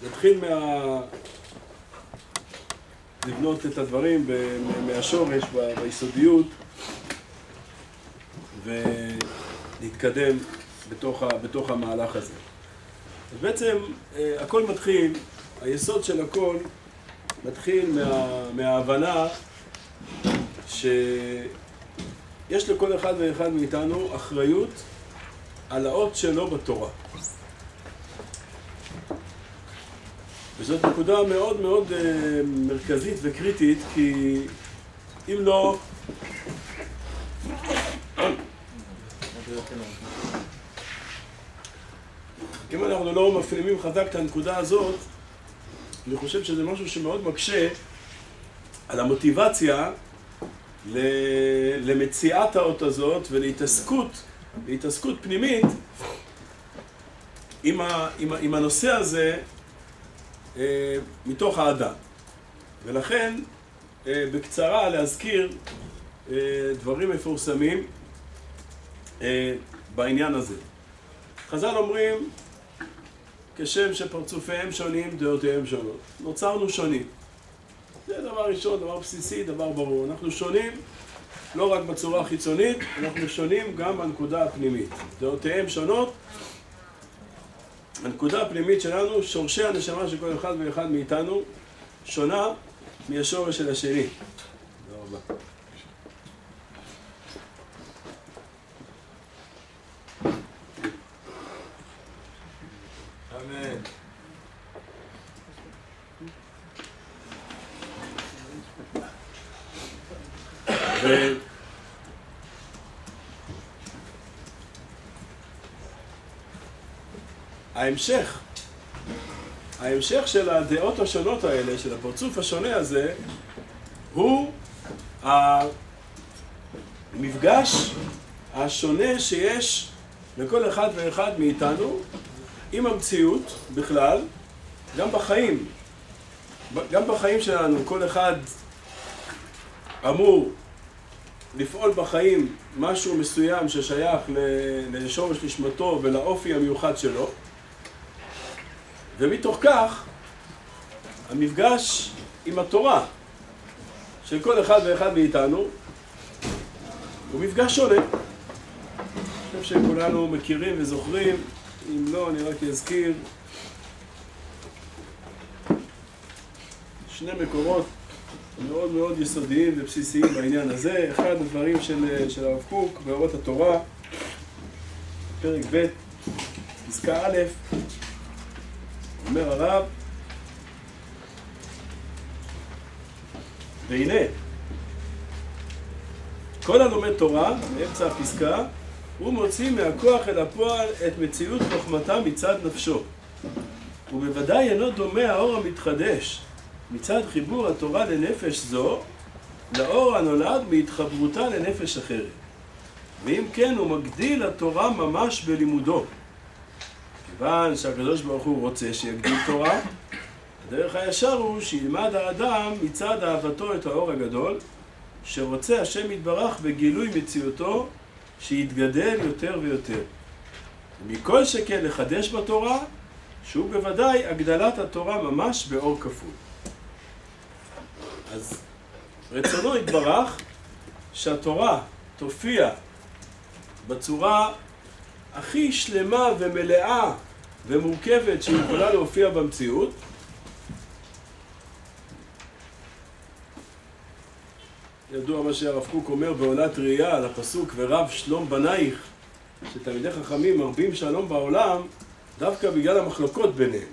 נתחיל לבנות את הדברים מהשורש, ביסודיות, ולהתקדם בתוך המהלך הזה. אז בעצם הכל מתחיל, היסוד של הכל מתחיל מההבנה שיש לכל אחד ואחד מאיתנו אחריות על האות שלו בתורה. וזאת נקודה מאוד מאוד מרכזית וקריטית, כי אם לא... אם אנחנו לא מפנימים חזק את הנקודה הזאת, אני חושב שזה משהו שמאוד מקשה על המוטיבציה למציאת האות הזאת ולהתעסקות פנימית עם הנושא הזה מתוך האדם. ולכן בקצרה להזכיר דברים מפורסמים בעניין הזה. חז"ל אומרים, כשם שפרצופיהם שונים, דעותיהם שונות. נוצרנו שונים. זה דבר ראשון, דבר בסיסי, דבר ברור. אנחנו שונים לא רק בצורה החיצונית, אנחנו שונים גם בנקודה הפנימית. דעותיהם שונות. הנקודה הפנימית שלנו, שורשי הנשמה של כל אחד ואחד מאיתנו, שונה מהשורש של השני. תודה רבה. אמן. ההמשך של הדעות השונות האלה, של הפרצוף השונה הזה, הוא המפגש השונה שיש לכל אחד ואחד מאיתנו עם המציאות בכלל, גם בחיים שלנו. כל אחד אמור לפעול בחיים משהו מסוים ששייך לשורש נשמתו ולאופי המיוחד שלו, ומתוך כך המפגש עם התורה של כל אחד ואחד מאיתנו הוא מפגש שונה. אני חושב שכולנו מכירים וזוכרים, אם לא אני רק אזכיר שני מקורות מאוד מאוד יסודיים ובסיסיים בעניין הזה. אחד הדברים של הרב קוק באורות התורה, פרק ב', פסקה א', אומר הרב, והנה, כל הלומד תורה, באמצע הפסקה, הוא מוציא מהכוח אל הפועל את מציאות חוכמתה מצד נפשו. ובוודאי אינו דומה האור המתחדש מצד חיבור התורה לנפש זו, לאור הנולד מהתחברותה לנפש אחרת. ואם כן, הוא מגדיל התורה ממש בלימודו. כיוון שהקדוש ברוך הוא רוצה שיגדיל תורה, הדרך הישר הוא שילמד האדם מצד אהבתו את האור הגדול, שרוצה השם יתברך בגילוי מציאותו, שיתגדל יותר ויותר. ומכל שכן לחדש בתורה, שהוא בוודאי הגדלת התורה ממש באור כפול. אז רצונו יתברך שהתורה תופיע בצורה הכי שלמה ומלאה ומורכבת שיכולה להופיע במציאות. ידוע מה שהרב קוק אומר בעולת ראייה על הפסוק ורב שלום בנייך, שתלמידי חכמים מרבים שלום בעולם דווקא בגלל המחלוקות ביניהם.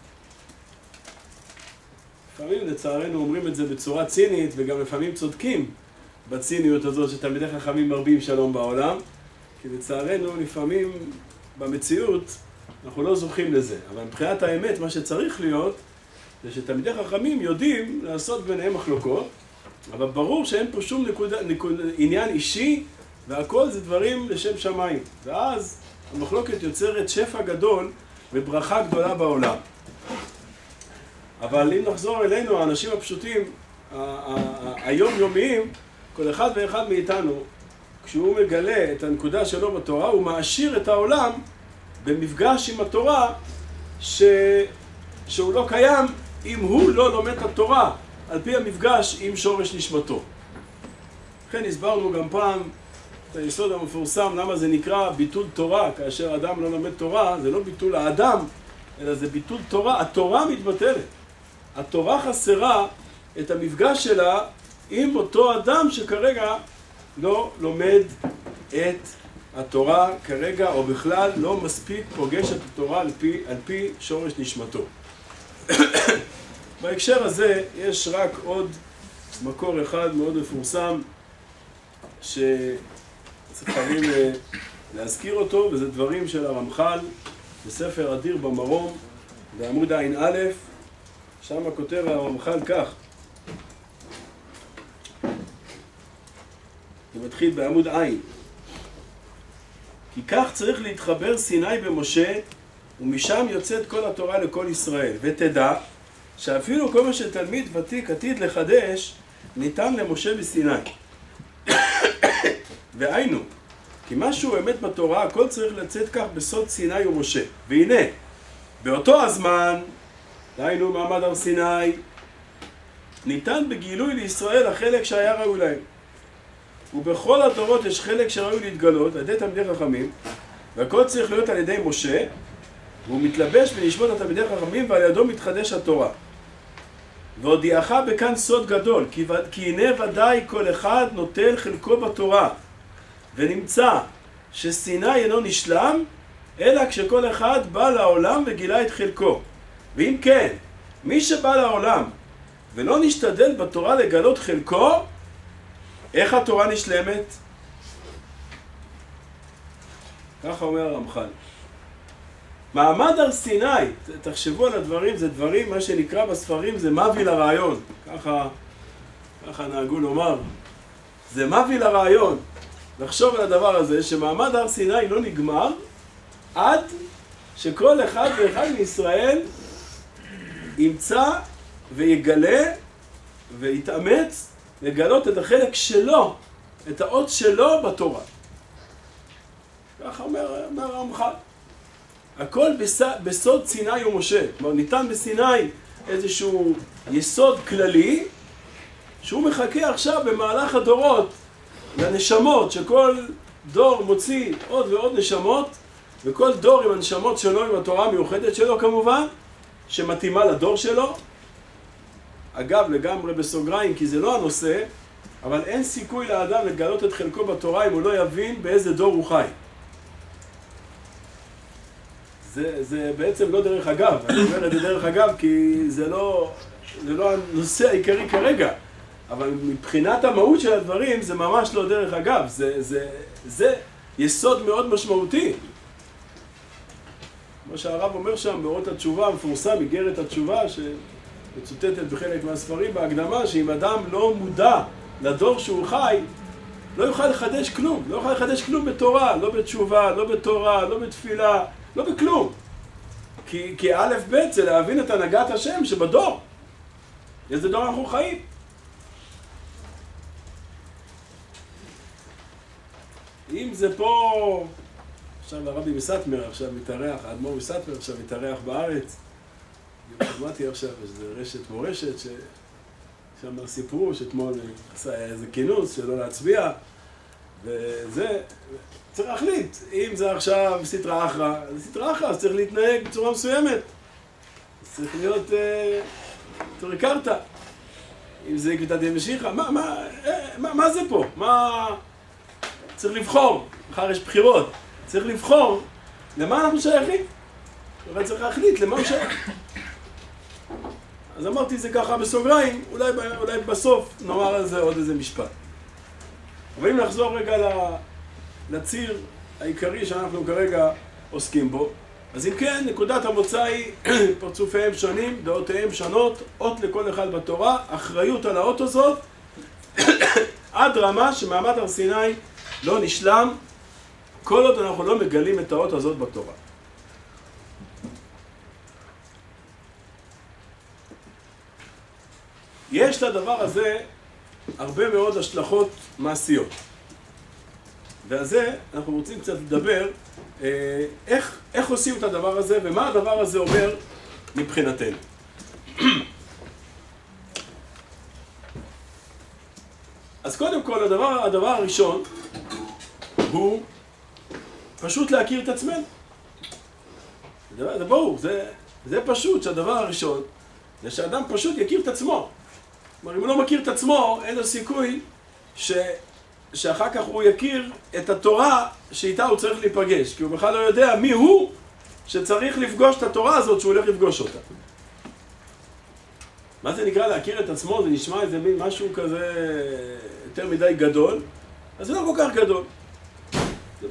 לפעמים לצערנו אומרים את זה בצורה צינית, וגם לפעמים צודקים בציניות הזאת שתלמידי חכמים מרבים שלום בעולם, כי לצערנו לפעמים במציאות אנחנו לא זוכים לזה. אבל מבחינת האמת מה שצריך להיות זה שתלמידי חכמים יודעים לעשות ביניהם מחלוקות, אבל ברור שאין פה שום עניין אישי, והכל זה דברים לשם שמיים. ואז המחלוקת יוצרת שפע גדול וברכה גדולה בעולם. אבל אם נחזור אלינו, האנשים הפשוטים, היום-יומיים, כל אחד ואחד מאיתנו, כשהוא מגלה את הנקודה שלו בתורה, הוא מעשיר את העולם במפגש עם התורה שהוא לא קיים אם הוא לא לומד את התורה על פי המפגש עם שורש נשמתו. לכן הסברנו גם פעם את היסוד המפורסם למה זה נקרא ביטול תורה. כאשר אדם לא לומד תורה, זה לא ביטול האדם, אלא זה ביטול תורה. התורה מתבטלת. התורה חסרה את המפגש שלה עם אותו אדם שכרגע לא לומד את התורה כרגע, או בכלל לא מספיק פוגש את התורה על פי שורש נשמתו. בהקשר הזה יש רק עוד מקור אחד מאוד מפורסם שצריכים להזכיר אותו, וזה דברים של הרמח"ל בספר אדיר במרום בעמוד ע"א. שם כותב הרמח"ל כך, זה מתחיל בעמוד עין: כי כך צריך להתחבר סיני במשה, ומשם יוצאת כל התורה לכל ישראל. ותדע שאפילו כל מה שתלמיד ותיק עתיד לחדש ניתן למשה בסיני. והיינו, כי משהו אמת בתורה, הכל צריך לצאת כך בסוד סיני ומשה. והנה, באותו הזמן, דהיינו מעמד הר סיני, ניתן בגילוי לישראל החלק שהיה ראוי להם. ובכל הדורות יש חלק שראוי להתגלות על ידי תלמידי חכמים, והכל צריך להיות על ידי משה, והוא מתלבש בנשמות התלמידי חכמים, ועל ידו מתחדש התורה. והודיעך בכאן סוד גדול, כי הנה ודאי כל אחד נוטל חלקו בתורה, ונמצא שסיני אינו נשלם, אלא כשכל אחד בא לעולם וגילה את חלקו. ואם כן, מי שבא לעולם ולא נשתדל בתורה לגלות חלקו, איך התורה נשלמת? ככה אומר הרמח"ל. מעמד הר סיני, תחשבו על הדברים, זה דברים, מה שנקרא בספרים, זה מביא לרעיון. ככה נהגו לומר. זה מביא לרעיון. לחשוב על הדבר הזה, שמעמד הר סיני לא נגמר, עד שכל אחד ואחד מישראל ימצא ויגלה ויתאמץ לגלות את החלק שלו, את האות שלו בתורה. ככה אומר הרמח"ל. הכל בסוד סיני ומשה. כלומר, ניתן בסיני איזשהו יסוד כללי, שהוא מחכה עכשיו במהלך הדורות לנשמות, שכל דור מוציא עוד ועוד נשמות, וכל דור עם הנשמות שלו, עם התורה המיוחדת שלו כמובן, שמתאימה לדור שלו. אגב, לגמרי בסוגריים, כי זה לא הנושא, אבל אין סיכוי לאדם לגלות את חלקו בתורה אם הוא לא יבין באיזה דור הוא חי. זה בעצם לא דרך אגב, אני אומר את זה דרך אגב כי זה לא הנושא העיקרי כרגע, אבל מבחינת המהות של הדברים זה ממש לא דרך אגב, זה יסוד מאוד משמעותי. כמו שהרב אומר שם באורות התשובה המפורסם, איגרת התשובה שמצוטטת בחלק מהספרים בהקדמה, שאם אדם לא מודע לדור שהוא חי, לא יוכל לחדש כלום, לא יוכל לחדש כלום בתורה, לא בתשובה, לא בתורה, לא בתפילה, לא בכלום. כי א' ב' זה להבין את הנהגת השם שבדור. איזה דור אנחנו חיים. אם זה פה, עכשיו הרבי מסטמר עכשיו מתארח, האדמו"ר מסטמר עכשיו מתארח בארץ. שמעתי עכשיו, זה רשת מורשת, שם סיפרו שאתמול עשה איזה כינוס שלא להצביע, וזה, צריך להחליט, אם זה עכשיו סטרא אחרא, זה סטרא אחרא, אז צריך להתנהג בצורה מסוימת. צריך להיות תוריקרתא. אם זה קביטת משיחא, מה זה פה? צריך לבחור, מחר יש בחירות, צריך לבחור למה אנחנו שייכים. אבל צריך להחליט למה הוא שייך. אז אמרתי זה ככה בסוגריים, אולי בסוף נאמר על זה עוד איזה משפט. אבל אם נחזור רגע לציר העיקרי שאנחנו כרגע עוסקים בו, אז אם כן, נקודת המוצא היא פרצופיהם שונים, דעותיהם שונות, אות לכל אחד בתורה, אחריות על האות הזאת, עד רמה שמעמד הר סיני לא נשלם, כל עוד אנחנו לא מגלים את האות הזאת בתורה. יש לדבר הזה הרבה מאוד השלכות מעשיות. ועל זה אנחנו רוצים קצת לדבר איך עושים את הדבר הזה ומה הדבר הזה אומר מבחינתנו. אז קודם כל, הדבר הראשון הוא פשוט להכיר את עצמנו. זה ברור, זה פשוט שהדבר הראשון זה שאדם פשוט יכיר את עצמו. כלומר, אם הוא לא מכיר את עצמו, אין לו סיכוי שאחר כך הוא יכיר את התורה שאיתה הוא צריך להיפגש, כי הוא בכלל לא יודע מי הוא שצריך לפגוש את התורה הזאת שהוא הולך לפגוש אותה. מה זה נקרא להכיר את עצמו? זה נשמע איזה מין משהו כזה יותר מדי גדול, אז זה לא כל כך גדול. זה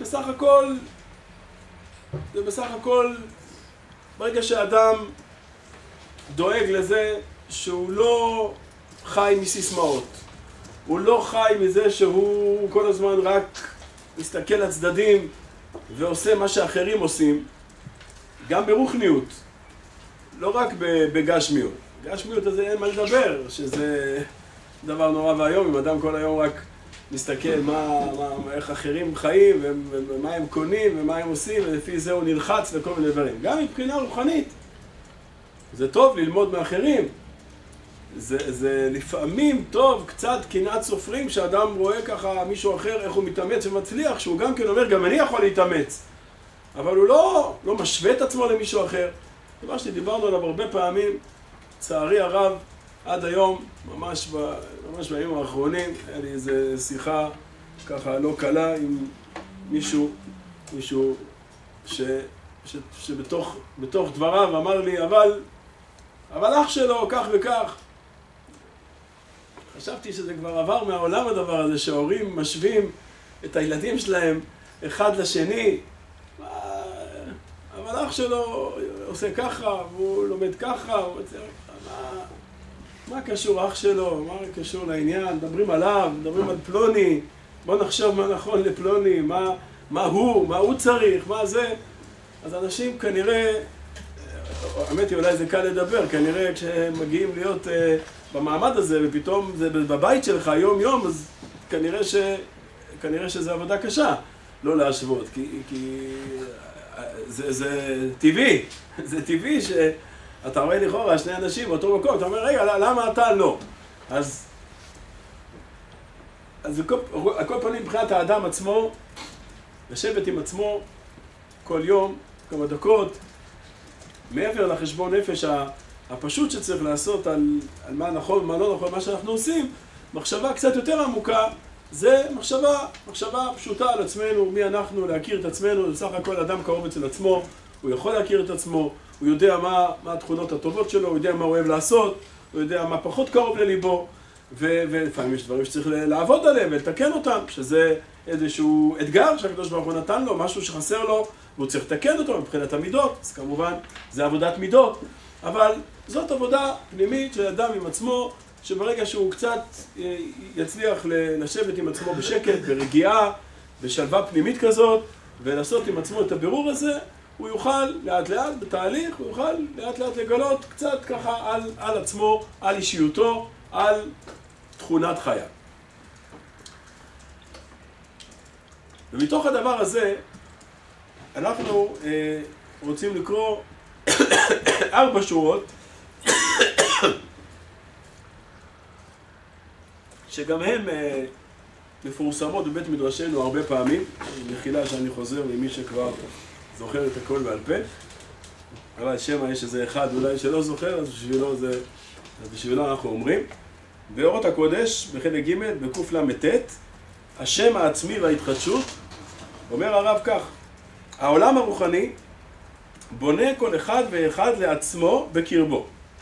בסך הכל ברגע שאדם דואג לזה שהוא לא חי מסיסמאות, הוא לא חי מזה שהוא כל הזמן רק מסתכל לצדדים ועושה מה שאחרים עושים, גם ברוחניות, לא רק בגשמיות. גשמיות הזה אין מה לדבר, שזה דבר נורא והיום, אם אדם כל היום רק מסתכל איך אחרים חיים ומה הם קונים ומה הם עושים, ולפי זה הוא נלחץ וכל מיני דברים. גם מבחינה רוחנית, זה טוב ללמוד מאחרים. זה לפעמים טוב, קצת קנאת סופרים, שאדם רואה ככה מישהו אחר, איך הוא מתאמץ ומצליח, שהוא גם כן אומר, גם אני יכול להתאמץ. אבל הוא לא משווה את עצמו למישהו אחר. דבר שדיברנו עליו הרבה פעמים, צערי הרב, עד היום, ממש בימים האחרונים, היה לי איזו שיחה ככה לא קלה עם מישהו שבתוך דבריו אמר לי, אבל אח שלו כך וכך. חשבתי שזה כבר עבר מהעולם הדבר הזה, שההורים משווים את הילדים שלהם אחד לשני, אבל אח שלו עושה ככה, והוא לומד ככה, מה קשור אח שלו? מה קשור לעניין? מדברים עליו, מדברים על פלוני, בוא נחשוב מה נכון לפלוני, מה הוא צריך, מה זה. אז אנשים כנראה, האמת היא אולי זה קל לדבר, כנראה כשהם מגיעים להיות במעמד הזה ופתאום זה בבית שלך יום, אז כנראה שזה עבודה קשה לא להשוות, כי זה טבעי, זה טבעי שאתה רואה לכאורה שני אנשים באותו מקום, אתה אומר, רגע, למה אתה לא? אז הכל פנים מבחינת האדם עצמו, לשבת עם עצמו כל יום, כמה דקות, מעבר לחשבון נפש הפשוט שצריך לעשות על מה נכון, מה לא נכון, מה שאנחנו עושים, מחשבה קצת יותר עמוקה, זה מחשבה פשוטה על עצמנו, מי אנחנו, להכיר את עצמנו. בסך הכל אדם קרוב אצל עצמו, הוא יכול להכיר את עצמו, הוא יודע מה התכונות הטובות שלו, הוא יודע מה הוא אוהב לעשות, הוא יודע מה פחות קרוב לליבו, ולפעמים יש דברים שצריך לעבוד עליהם ולתקן אותם, שזה איזשהו אתגר שהקדוש ברוך הוא נתן לו, משהו שחסר לו, והוא צריך לתקן אותו מבחינת המידות, אז כמובן זה עבודת מידות, אבל זאת עבודה פנימית של אדם עם עצמו, שברגע שהוא קצת יצליח לשבת עם עצמו בשקט, ברגיעה, בשלווה פנימית כזאת, ולעשות עם עצמו את הבירור הזה, הוא יוכל לאט לאט בתהליך, הוא יוכל לאט לאט לגלות קצת ככה על עצמו, על אישיותו, על תכונת חייו. ומתוך הדבר הזה, אנחנו רוצים לקרוא 4 שורות, שגם הן מפורסמות בבית מדרשנו הרבה פעמים, מחילה שאני חוזר למי שכבר זוכר את הכל בעל פה, אבל שמה יש איזה אחד אולי שלא זוכר, אז בשבילו אנחנו אומרים. באורות הקודש, בחלק ג' בקוף למ"ט, השם העצמי וההתחדשות, אומר הרב כך, העולם הרוחני בונה כל אחד ואחד לעצמו בקרבו.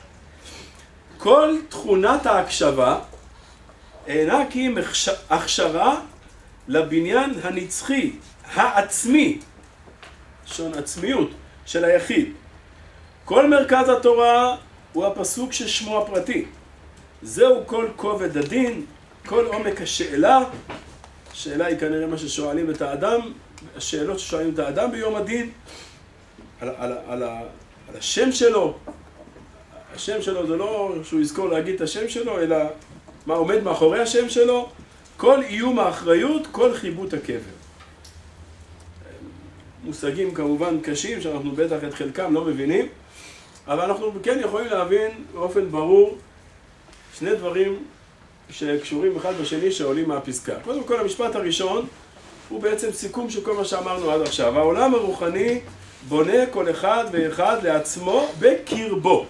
כל תכונת ההקשבה אינה כי אם הכשרה לבניין הנצחי, העצמי, שון עצמיות של היחיד. כל מרכז התורה הוא הפסוק ששמו הפרטי. זהו כל כובד הדין, כל עומק השאלה. השאלה היא כנראה מה ששואלים את האדם, השאלות ששואלים את האדם ביום הדין, על השם שלו. השם שלו זה לא שהוא יזכור להגיד את השם שלו, אלא מה עומד מאחורי השם שלו, כל איום האחריות, כל חיבוט הקבר. מושגים כמובן קשים, שאנחנו בטח את חלקם לא מבינים, אבל אנחנו כן יכולים להבין באופן ברור שני דברים שקשורים אחד בשני שעולים מהפסקה. קודם כל, המשפט הראשון הוא בעצם סיכום של כל מה שאמרנו עד עכשיו. העולם הרוחני בונה כל אחד ואחד לעצמו בקרבו.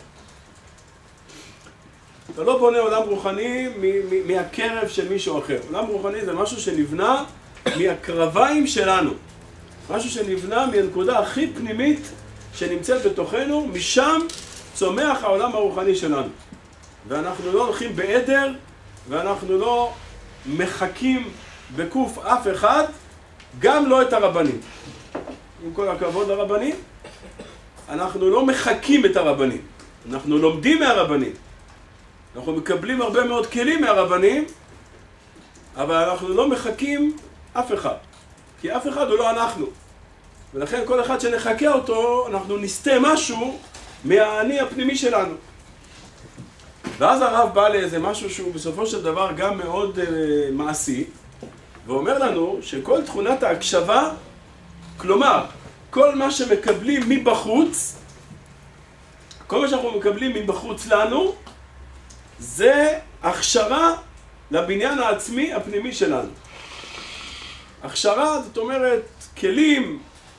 אתה לא בונה עולם רוחני מהקרב של מישהו אחר. עולם רוחני זה משהו שנבנה מהקרביים שלנו. משהו שנבנה מהנקודה הכי פנימית שנמצאת בתוכנו, משם צומח העולם הרוחני שלנו. ואנחנו לא הולכים בעדר, ואנחנו לא מחכים בקוף אף אחד, גם לא את הרבנים. עם כל הכבוד לרבנים, אנחנו לא מחכים את הרבנים. אנחנו לומדים מהרבנים. אנחנו מקבלים הרבה מאוד כלים מהרבנים, אבל אנחנו לא מחכים אף אחד. כי אף אחד הוא לא אנחנו. ולכן כל אחד שנחכה אותו, אנחנו נסתה משהו מהאני הפנימי שלנו. ואז הרב בא לאיזה משהו שהוא בסופו של דבר גם מאוד מעשי, ואומר לנו שכל תכונת ההקשבה, כלומר, כל מה שמקבלים מבחוץ, כל מה שאנחנו מקבלים מבחוץ לנו, זה הכשרה לבניין העצמי הפנימי שלנו. הכשרה, זאת אומרת, כלים.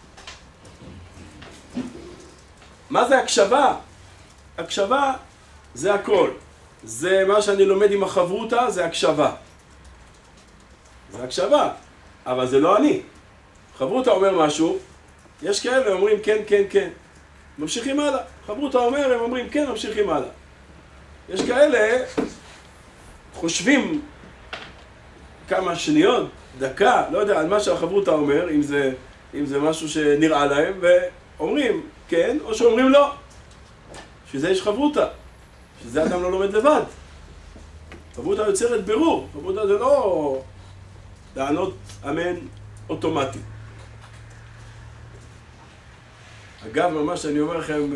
מה זה הקשבה? הקשבה זה הכל. זה מה שאני לומד עם החברותה, זה הקשבה. זה הקשבה, אבל זה לא אני. חברותה אומר משהו, יש כאלה אומרים כן, כן, כן. ממשיכים הלאה. חברותה אומר, הם אומרים כן, ממשיכים הלאה. יש כאלה חושבים כמה שניות, דקה, לא יודע, על מה שהחברותה אומר, אם זה משהו שנראה להם, ואומרים כן, או שאומרים לא. שזה יש חברותה. שזה אדם לא לומד לבד. חברותה יוצרת בירור. חברותה זה לא לענות אמן אוטומטי. אגב, ממש אני אומר לכם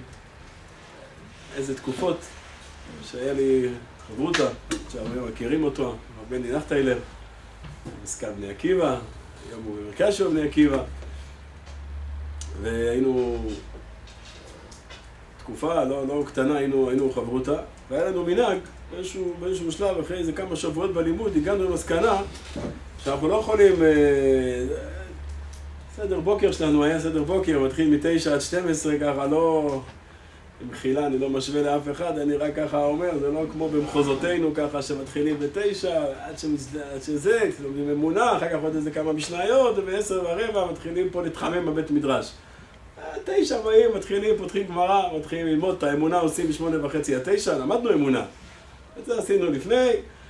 איזה תקופות שהיה לי חברותה, שהרבה מכירים אותו, בני נחטיילר, מזכ"ל בני עקיבא, היום הוא במרכז של בני עקיבא, והיינו תקופה לא קטנה, היינו חברותה, והיה לנו מנהג, באיזשהו שלב, אחרי איזה כמה שבועות בלימוד, הגענו למסקנה שאנחנו לא יכולים, סדר בוקר שלנו היה סדר בוקר, מתחיל מ-9 עד 12, ככה לא, במחילה, אני לא משווה לאף אחד, אני רק ככה אומר, זה לא כמו במחוזותינו ככה שמתחילים ב-9, עד שזה, לומדים אמונה, אחר כך עוד איזה כמה משניות, ב-10:15 מתחילים פה להתחמם בבית מדרש. 9 באים, מתחילים, פותחים גמרא, מתחילים ללמוד את האמונה, עושים ב8:30 עד 9, למדנו אמונה. את זה עשינו לפני,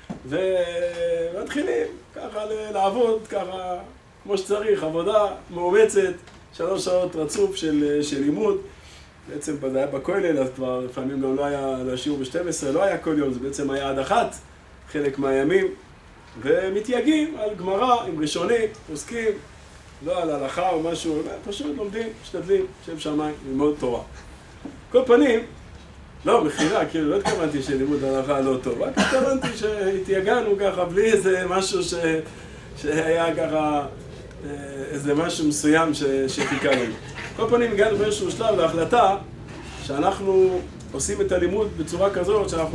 ומתחילים ככה לעבוד, ככה כמו שצריך, עבודה מאומצת, 3 שעות רצוף של לימוד. בעצם זה היה בכולל, אז כבר לפעמים לא היה לשיעור ב-12, לא היה כל יום, זה בעצם היה עד 1, חלק מהימים, ומתייגעים על גמרא עם ראשונים, עוסקים, לא על הלכה או משהו, פשוט לומדים, משתדלים, שם שמיים, ללמוד תורה. כל פנים, לא, מחילה, כאילו לא התכוונתי שלימוד הלכה לא טוב, רק התכוונתי שהתייגענו ככה בלי איזה משהו שהיה ככה, איזה משהו מסוים שחיכה לנו. כל פנים הגענו באיזשהו שלב להחלטה שאנחנו עושים את הלימוד בצורה כזאת שאנחנו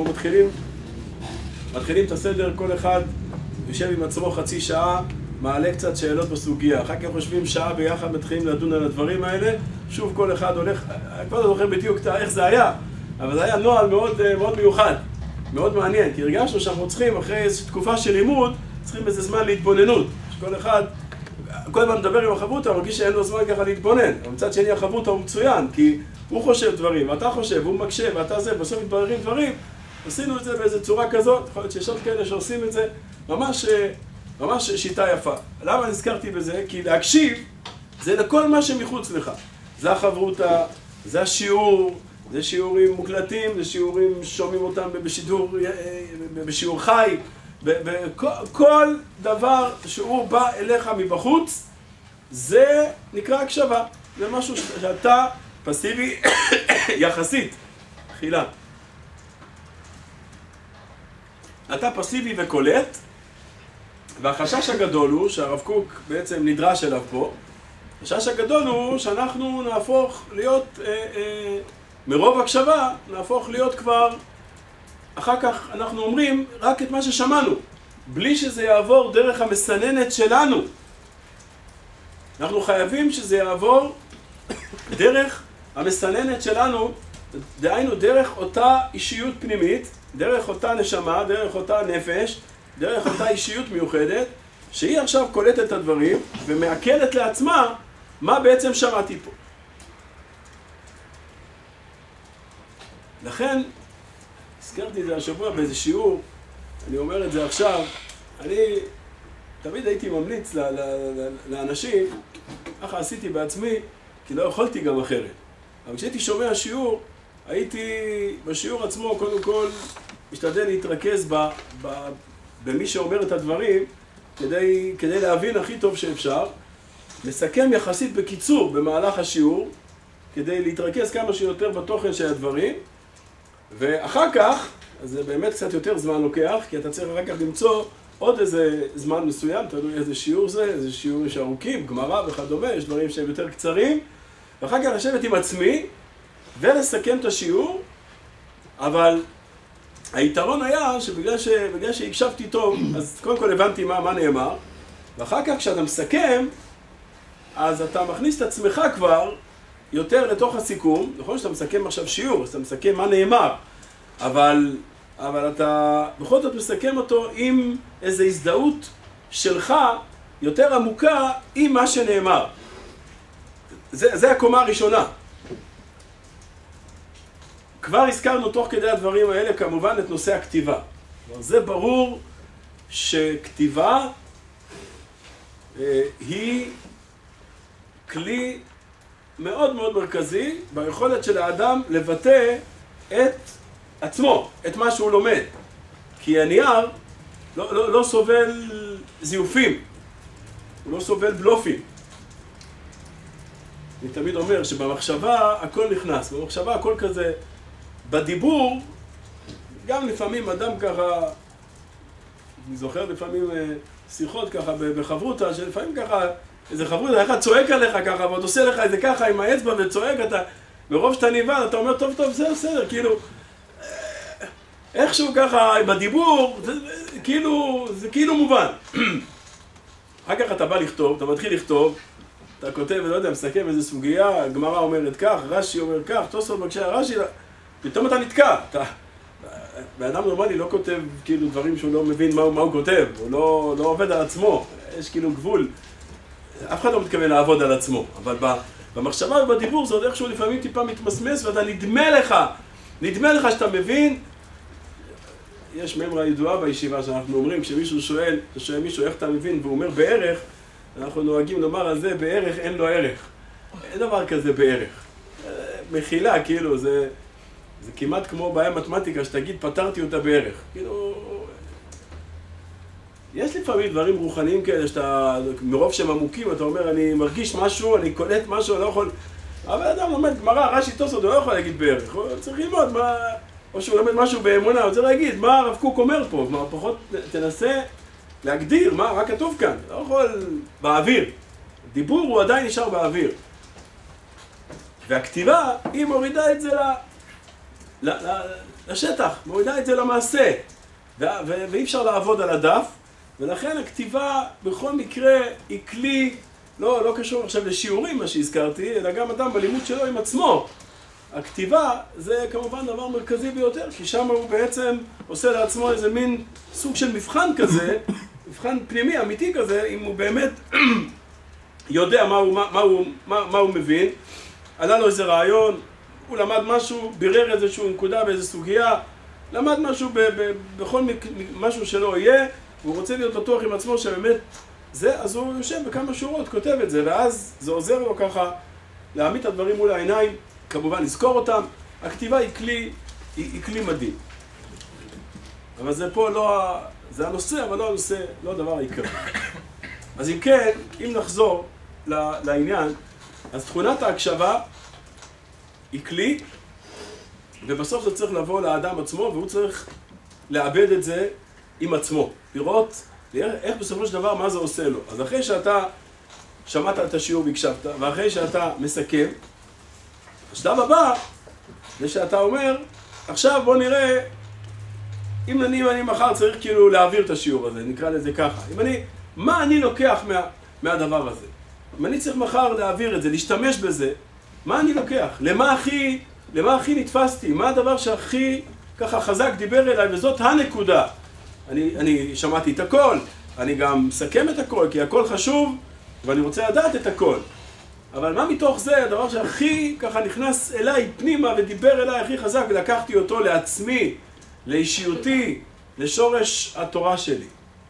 מתחילים את הסדר, כל אחד יושב עם עצמו חצי שעה, מעלה קצת שאלות בסוגיה, אחר כך חושבים שעה ביחד, מתחילים לדון על הדברים האלה, שוב כל אחד הולך, כבר לא זוכר בדיוק איך זה היה, אבל זה היה נוהל מאוד מיוחד, מאוד מעניין, כי הרגשנו שאנחנו צריכים אחרי איזו תקופה של לימוד, צריכים איזה זמן להתבוננות, שכל אחד כל הזמן מדבר עם החברותה, הוא מרגיש שאין לו זמן ככה להתבונן. אבל מצד שני החברותה הוא מצוין, כי הוא חושב דברים, ואתה חושב, והוא מקשב, ואתה זה, בסוף מתבררים דברים. עשינו את זה באיזו צורה כזאת, יכול להיות שיש עוד כאלה שעושים את זה, ממש שיטה יפה. למה נזכרתי בזה? כי להקשיב זה לכל מה שמחוץ לך. זה החברותה, זה השיעור, זה שיעורים מוקלטים, זה שיעורים שומעים אותם בשיעור חי, כל דבר שהוא בא אליך מבחוץ, זה נקרא הקשבה. זה משהו שאתה פסיבי יחסית. חילה. אתה פסיבי וקולט, והחשש הגדול הוא, שהרב קוק בעצם נדרש אליו פה, החשש הגדול הוא שאנחנו נהפוך להיות מרוב הקשבה נהפוך להיות כבר, אחר כך אנחנו אומרים רק את מה ששמענו, בלי שזה יעבור דרך המסננת שלנו. אנחנו חייבים שזה יעבור דרך המסננת שלנו, דהיינו דרך אותה אישיות פנימית, דרך אותה נשמה, דרך אותה נפש, דרך אותה אישיות מיוחדת, שהיא עכשיו קולטת את הדברים ומעכלת לעצמה מה בעצם שמעתי פה. לכן, הזכרתי את זה השבוע באיזה שיעור, אני אומר את זה עכשיו, אני תמיד הייתי ממליץ לאנשים, ככה עשיתי בעצמי, כי לא יכולתי גם אחרת. אבל כשהייתי שומע שיעור, הייתי בשיעור עצמו קודם כל משתדל להתרכז במי שאומר את הדברים, כדי להבין הכי טוב שאפשר, לסכם יחסית בקיצור במהלך השיעור, כדי להתרכז כמה שיותר בתוכן של הדברים, ואחר כך, אז זה באמת קצת יותר זמן לוקח, כי אתה צריך אחר כך למצוא עוד איזה זמן מסוים, תלוי איזה שיעור זה, איזה שיעורים שארוכים, גמרא וכדומה, יש דברים שהם יותר קצרים, ואחר כך לשבת עם עצמי ולסכם את השיעור, אבל היתרון היה שבגלל שהקשבתי טוב, אז קודם כל הבנתי מה נאמר, ואחר כך כשאתה מסכם, אז אתה מכניס את עצמך כבר יותר לתוך הסיכום, נכון שאתה מסכם עכשיו שיעור, אז אתה מסכם מה נאמר, אבל אתה בכל זאת מסכם אותו עם איזו הזדהות שלך יותר עמוקה עם מה שנאמר. זה הקומה הראשונה. כבר הזכרנו תוך כדי הדברים האלה כמובן את נושא הכתיבה. זה ברור שכתיבה היא כלי מאוד מאוד מרכזי ביכולת של האדם לבטא את עצמו, את מה שהוא לומד. כי הנייר לא סובל זיופים, הוא לא סובל בלופים. אני תמיד אומר שבמחשבה הכל נכנס, במחשבה הכל כזה, בדיבור, גם לפעמים אדם ככה, אני זוכר לפעמים שיחות ככה בחברותה, שלפעמים ככה, איזה חברותה, אחד צועק עליך ככה, ועוד עושה לך איזה ככה עם האצבע וצועק, אתה, מרוב שאתה נבהל, אתה אומר, טוב, זה בסדר, כאילו, איכשהו ככה, בדיבור, זה כאילו מובן. אחר כך אתה בא לכתוב, אתה מתחיל לכתוב, אתה כותב, לא יודע, מסכם איזו סוגיה, הגמרא אומרת כך, רש"י אומר כך, תוספות מקשה, רש"י, פתאום אתה נתקע. באדם נורמלי לא כותב כאילו דברים שהוא לא מבין מה הוא כותב, הוא לא עובד על עצמו, יש כאילו גבול. אף אחד לא מתכוון לעבוד על עצמו, אבל במחשבה ובדיבור זה עוד איכשהו לפעמים טיפה מתמסמס, ואתה נדמה לך שאתה מבין. יש מימרה ידועה בישיבה שאנחנו אומרים, כשמישהו שואל מישהו איך אתה מבין, והוא אומר בערך, אנחנו נוהגים לומר על זה, בערך אין לו ערך. אין דבר כזה בערך. מחילה, כאילו, זה כמעט כמו בעיה מתמטיקה, שתגיד, פתרתי אותה בערך. כאילו, יש לפעמים דברים רוחניים כאלה, שאתה, מרוב שהם עמוקים, אתה אומר, אני מרגיש משהו, אני קולט משהו, אני לא יכול... אבל אדם לומד גמרא, רש"י, תוספות, הוא לא יכול להגיד בערך. הוא צריך ללמוד מה... או שהוא לומד משהו באמונה, הוא צריך להגיד, מה הרב קוק אומר פה? מה, פחות תנסה להגדיר, מה כתוב כאן? לא יכול באוויר. דיבור הוא עדיין נשאר באוויר. והכתיבה, היא מורידה את זה לשטח, מורידה את זה למעשה. ואי אפשר לעבוד על הדף, ולכן הכתיבה בכל מקרה היא כלי, לא קשור עכשיו לשיעורים, מה שהזכרתי, אלא גם אדם בלימוד שלו עם עצמו. הכתיבה זה כמובן דבר מרכזי ביותר, כי שם הוא בעצם עושה לעצמו איזה מין סוג של מבחן כזה, מבחן פנימי, אמיתי כזה, אם הוא באמת יודע מה הוא מבין, עלה לו איזה רעיון, הוא למד משהו, בירר איזשהו נקודה באיזו סוגיה, למד משהו בכל משהו שלא יהיה, והוא רוצה להיות בטוח עם עצמו שבאמת זה, אז הוא יושב בכמה שורות, כותב את זה, ואז זה עוזר לו ככה להעמיד את הדברים מול העיניים, כמובן לזכור אותם. הכתיבה היא כלי מדהים. אבל זה פה לא, זה הנושא, אבל לא הנושא, לא הדבר העיקרי. אז אם כן, אם נחזור לעניין, אז תכונת ההקשבה היא כלי, ובסוף זה צריך לבוא לאדם עצמו, והוא צריך לאבד את זה עם עצמו. לראות איך בסופו של דבר מה זה עושה לו. אז אחרי שאתה שמעת את השיעור והקשבת, ואחרי שאתה מסכם, השלב הבא זה שאתה אומר, עכשיו בוא נראה, אם אני מחר צריך כאילו להעביר את השיעור הזה, נקרא לזה ככה. מה אני לוקח מהדבר הזה? אם אני צריך מחר להעביר את זה, להשתמש בזה, מה אני לוקח? למה הכי נתפסתי? מה הדבר שהכי ככה חזק דיבר אליי? וזאת הנקודה. אני שמעתי את הכל, אני גם מסכם את הכל, כי הכל חשוב, ואני רוצה לדעת את הכל. אבל מה מתוך זה הדבר שהכי ככה נכנס אליי פנימה ודיבר אליי הכי חזק, ולקחתי אותו לעצמי, לאישיותי, לשורש התורה שלי.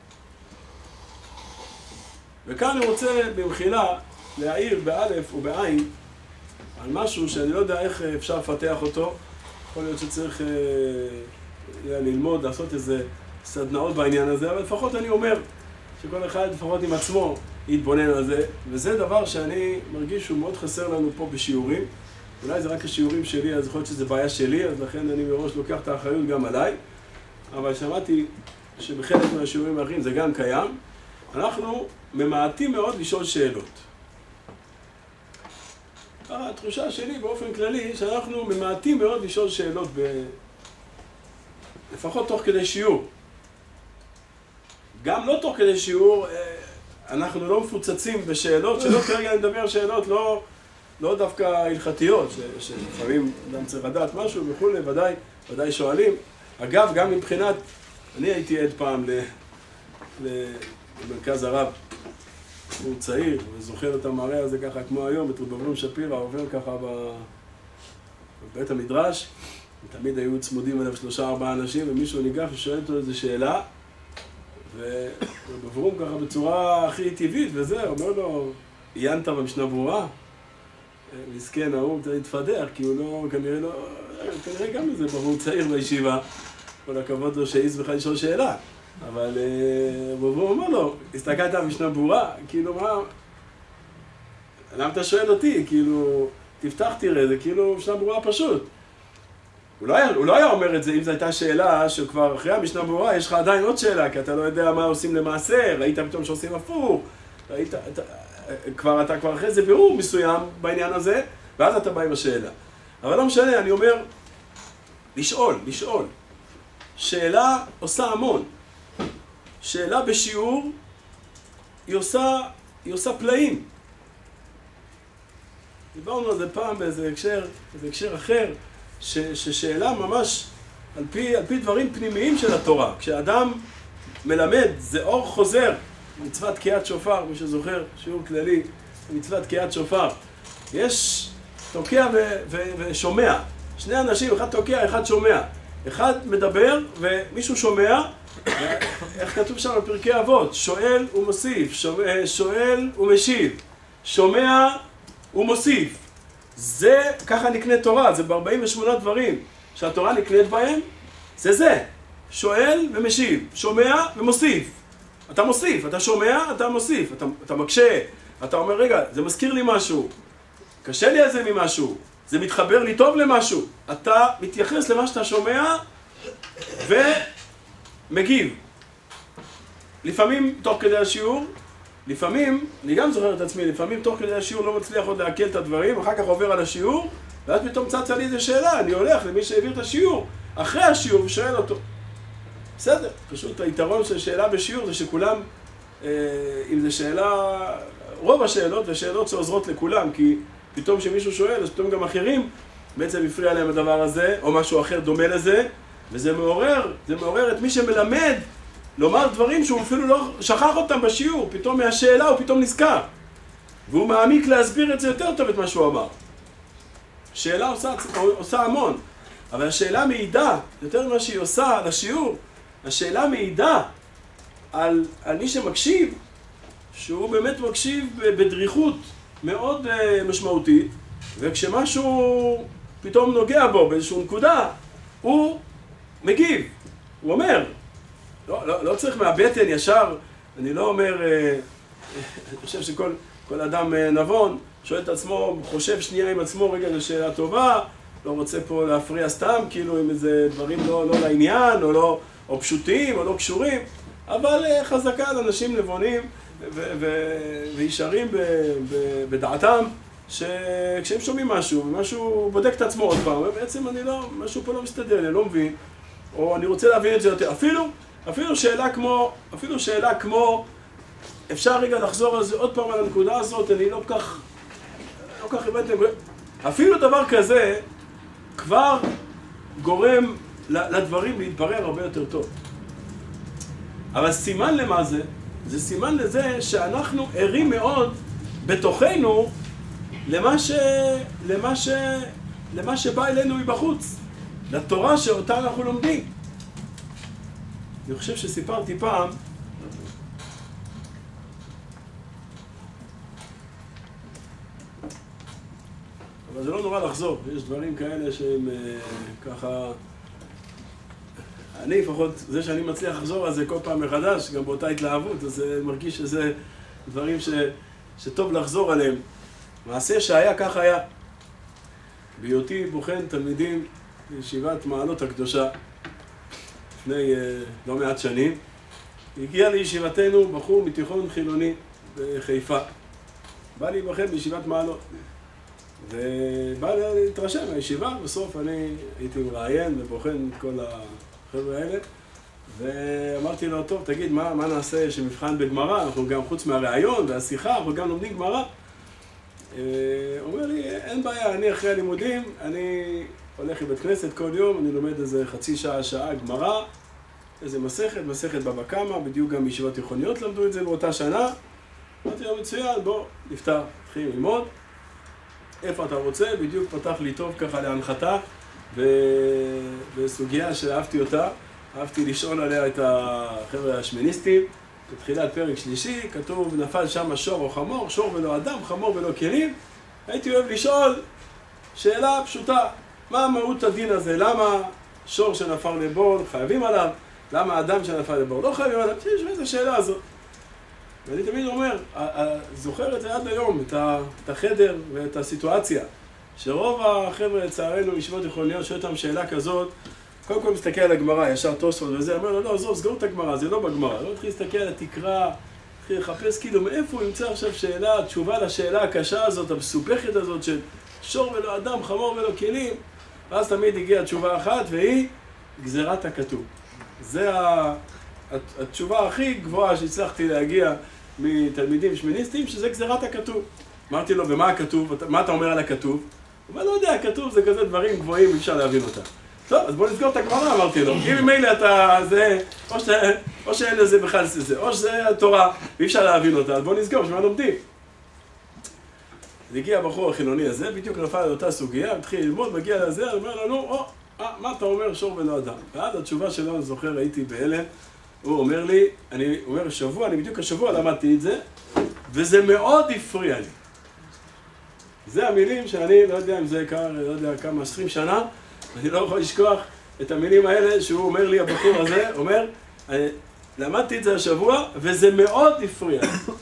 וכאן אני רוצה במחילה להעיר באלף ובעין על משהו שאני לא יודע איך אפשר לפתח אותו. יכול להיות שצריך ללמוד, לעשות איזה סדנאות בעניין הזה, אבל לפחות אני אומר שכל אחד לפחות עם עצמו יתבונן על זה, וזה דבר שאני מרגיש שהוא מאוד חסר לנו פה בשיעורים. אולי זה רק השיעורים שלי, אז יכול להיות שזה בעיה שלי, אז לכן אני מראש לוקח את האחריות גם עליי, אבל שמעתי שבחלק מהשיעורים האחרים זה גם קיים. אנחנו ממעטים מאוד לשאול שאלות. התחושה שלי באופן כללי שאנחנו ממעטים מאוד לשאול שאלות, לפחות תוך כדי שיעור. גם לא תוך כדי שיעור, אנחנו לא מפוצצים בשאלות, שלא כרגע אני מדבר שאלות לא דווקא הלכתיות, שלפעמים אדם צריך לדעת משהו וכולי, ודאי שואלים. אגב, גם מבחינת, אני הייתי עד פעם למרכז הרב, הוא צעיר, וזוכר את המראה הזה ככה כמו היום, את רב אברהם שפירא, עובר ככה בבית המדרש, ותמיד היו צמודים עליו 3-4 אנשים, ומישהו ניגש ושואל אותו איזו שאלה, ורב אברהם ככה בצורה הכי טבעית, וזה, אומר לו, עיינת במשנה ברורה? מסכן, ההוא קצת התפדח, כי הוא לא, כנראה גם איזה בחור צעיר בישיבה, כל הכבוד לו שהעיז בכלל לשאול שאלה. אבל הוא אומר לו, הסתכלת על משנה ברורה, כאילו מה, למה אתה שואל אותי? כאילו, תפתח תראה, זה כאילו משנה ברורה פשוט. הוא לא היה אומר את זה אם זו הייתה שאלה שכבר אחרי המשנה ברורה יש לך עדיין עוד שאלה, כי אתה לא יודע מה עושים למעשה, ראית פתאום שעושים הפוך, אתה כבר אחרי זה בירור מסוים בעניין הזה, ואז אתה בא עם השאלה. אבל לא משנה, אני אומר, לשאול. שאלה עושה המון. שאלה בשיעור, היא עושה פלאים. דיברנו על זה פעם באיזה הקשר אחר, ששאלה ממש על פי דברים פנימיים של התורה. כשאדם מלמד, זה אור חוזר, מצוות תקיעת שופר, מי שזוכר, שיעור כללי, מצוות תקיעת שופר. יש תוקע ושומע. שני אנשים, אחד תוקע, אחד שומע. אחד מדבר ומישהו שומע, איך כתוב שם בפרקי אבות? שואל ומוסיף, שואל ומשיב, שומע ומוסיף. זה, ככה נקנית תורה, זה ב-48 דברים שהתורה נקנית בהם, זה. שואל ומשיב, שומע ומוסיף. אתה מוסיף, אתה שומע, אתה מוסיף, אתה מקשה, אתה אומר, רגע, זה מזכיר לי משהו, קשה לי על זה ממשהו, זה מתחבר לי טוב למשהו. אתה מתייחס למה שאתה שומע ומגיב. לפעמים תוך כדי השיעור, לפעמים, אני גם זוכר את עצמי, לפעמים תוך כדי השיעור לא מצליח עוד להקל את הדברים, אחר כך עובר על השיעור, ואז פתאום צצה לי איזה שאלה, אני הולך למי שהעביר את השיעור, אחרי השיעור ושואל אותו. בסדר, פשוט היתרון של שאלה בשיעור זה שכולם, אם זה שאלה, רוב השאלות זה שאלות שעוזרות לכולם, כי פתאום שמישהו שואל, אז פתאום גם אחרים בעצם הפריע להם הדבר הזה, או משהו אחר דומה לזה, וזה מעורר את מי שמלמד לומר דברים שהוא אפילו לא שכח אותם בשיעור, פתאום מהשאלה הוא פתאום נזכר, והוא מעמיק להסביר את זה יותר טוב את מה שהוא אמר. שאלה עושה המון, אבל השאלה מעידה, יותר ממה שהיא עושה על השיעור, השאלה מעידה על מי שמקשיב, שהוא באמת מקשיב בדריכות מאוד משמעותית, וכשמשהו פתאום נוגע בו באיזושהי נקודה, הוא מגיב, הוא אומר, לא צריך מהבטן ישר, אני לא אומר, אני חושב שכל אדם נבון שואל את עצמו, חושב שנייה עם עצמו, רגע לשאלה טובה, לא רוצה פה להפריע סתם, כאילו עם איזה דברים לא לעניין, או פשוטים, או לא קשורים, אבל חזקה על אנשים נבונים וישרים בדעתם, שכשהם שומעים משהו בודק את עצמו עוד פעם, ובעצם משהו פה לא מסתדר, אני לא מבין, או אני רוצה להבין את זה יותר. אפילו שאלה כמו, אפשר רגע לחזור על זה עוד פעם על הנקודה הזאת, אני לא כך הבנתם, אפילו דבר כזה כבר גורם לדברים להתברר הרבה יותר טוב. אבל סימן למה זה? זה סימן לזה שאנחנו ערים מאוד בתוכנו למה שבא אלינו מבחוץ, לתורה שאותה אנחנו לומדים. אני חושב שסיפרתי פעם, אבל זה לא נורא לחזור, יש דברים כאלה שהם ככה, אני לפחות, זה שאני מצליח לחזור על זה כל פעם מחדש, גם באותה התלהבות, אז אני מרגיש שזה דברים שטוב לחזור עליהם. מעשה שהיה, כך היה. בהיותי בוחן תלמידים בישיבת מעלות הקדושה, לפני לא מעט שנים, הגיע לישיבתנו בחור מתיכון חילוני בחיפה. בא להיבחן בישיבת מעלות. ובא להתרשם מהישיבה, בסוף אני הייתי מראיין ובוחן את כל החבר'ה האלה, ואמרתי לו, טוב, תגיד, מה נעשה שמבחן בגמרא? אנחנו גם חוץ מהראיון והשיחה, אנחנו גם לומדים גמרא. אומר לי, אין בעיה, אני אחרי הלימודים, אני הולך לבית כנסת כל יום, אני לומד איזה חצי שעה גמרא, איזה מסכת בבא קמא, בדיוק גם בישיבות תיכוניות למדו את זה באותה שנה. אמרתי לו, מצוין, בוא, נפתח, נתחיל ללמוד. איפה אתה רוצה? בדיוק פתח לי טוב ככה להנחתה, בסוגיה שאהבתי אותה, אהבתי לשאול עליה את החבר'ה השמיניסטים. בתחילת פרק שלישי, כתוב, נפל שם שור או חמור, שור ולא אדם, חמור ולא כלים. הייתי אוהב לשאול שאלה פשוטה, מה מהות הדין הזה? למה שור שנפל לבור חייבים עליו? למה אדם שנפל לבור לא חייבים עליו? תשמע את השאלה הזאת. ואני תמיד אומר, זוכר את זה עד היום, את החדר ואת הסיטואציה, שרוב החבר'ה לצערנו ישיבות תיכוניות שואל אותם שאלה כזאת, קודם כל מסתכל על הגמרא, ישר תוספות וזה, אומר לו, לא, עזוב, סגור את הגמרא, זה לא בגמרא. לא התחיל להסתכל על התקרה, התחיל לחפש כאילו מאיפה הוא ימצא עכשיו שאלה, תשובה לשאלה הקשה הזאת, המסופכת הזאת של שור ולא אדם, חמור ולא כלים, ואז תמיד הגיעה תשובה אחת, והיא גזירת הכתוב. זה התשובה הכי גבוהה שהצלחתי להגיע מתלמידים שמיניסטים, שזה גזירת הכתוב. אמרתי לו, ומה הכתוב? מה אתה אומר על הכתוב? הוא אומר, לא יודע, הכתוב זה כזה דברים גבוהים, אפשר להבין אותם. טוב, אז בוא נסגור את הגמרא, אמרתי לו. אם ממילא אתה זה, או שאין לזה בכלל זה, או שזה התורה, ואי אפשר להבין אותה, אז בוא נסגור, שמה לומדים. אז הגיע הבחור החילוני הזה, בדיוק נפל על אותה סוגיה, התחיל ללמוד, מגיע לזה, אומר לנו, מה אתה אומר, שור ולא אדם? ועד התשובה שלו, אני זוכר, הייתי בהלם, הוא אומר לי, אני בדיוק השבוע למדתי את זה, וזה מאוד הפריע לי. זה המילים שאני לא יודע אם זה לא יודע כמה 20 שנה, אני לא יכול לשכוח את המילים האלה שהוא אומר לי, הבחור הזה, אומר, למדתי את זה השבוע, וזה מאוד הפריע.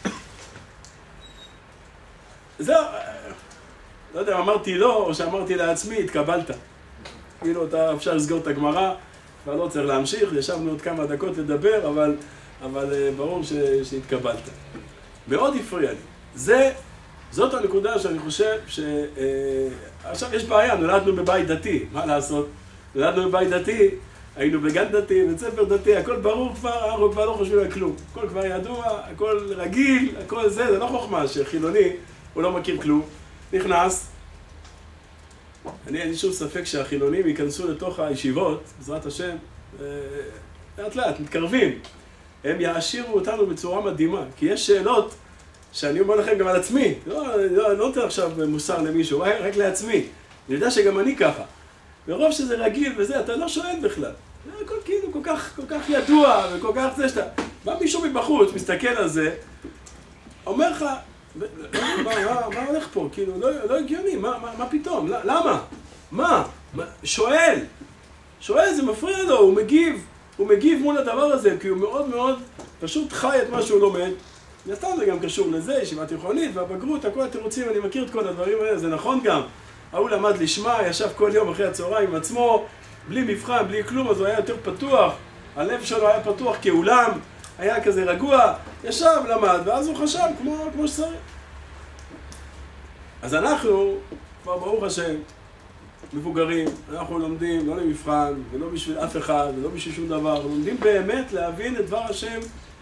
זהו, לא יודע, אמרתי לו, או שאמרתי לעצמי, התקבלת. כאילו, אפשר לסגור את הגמרא, כבר לא צריך להמשיך, ישבנו עוד כמה דקות לדבר, אבל ברור שהתקבלת. מאוד הפריע לי. זאת הנקודה שאני חושב עכשיו יש בעיה, נולדנו בבית דתי, מה לעשות? נולדנו בבית דתי, היינו בגן דתי, בית ספר דתי, הכל ברור כבר, אנחנו כבר לא חושבים על כלום. הכל כבר ידוע, הכל רגיל, הכל זה לא חוכמה שחילוני, הוא לא מכיר כלום. נכנס, אין לי שום ספק שהחילונים ייכנסו לתוך הישיבות, בעזרת השם, לאט לאט, מתקרבים. הם יעשירו אותנו בצורה מדהימה, כי יש שאלות שאני אומר לכם גם על עצמי, לא נותן עכשיו מוסר למישהו, רק לעצמי. אני יודע שגם אני ככה. מרוב שזה רגיל וזה, אתה לא שואל בכלל. זה הכל כאילו כל כך ידוע וכל כך זה שאתה... בא מישהו מבחוץ, מסתכל על זה, אומר לך, מה הולך פה? כאילו, לא הגיוני, מה פתאום? למה? מה? שואל, זה מפריע לו, הוא מגיב מול הדבר הזה, כי הוא מאוד מאוד פשוט חי את מה שהוא לומד. נתן זה גם קשור לזה, ישיבה תיכונית והבגרות, הכל התירוצים, אני מכיר את כל הדברים האלה, זה נכון גם. הוא למד לשמה, ישב כל יום אחרי הצהריים עם עצמו, בלי מבחן, בלי כלום, אז הוא היה יותר פתוח, הלב שלו היה פתוח כאולם, היה כזה רגוע, ישב, למד, ואז הוא חשב כמו שצריך. אז אנחנו, כבר ברוך השם, מבוגרים, אנחנו לומדים לא למבחן, ולא בשביל אף אחד, ולא בשביל שום דבר, לומדים באמת להבין את דבר השם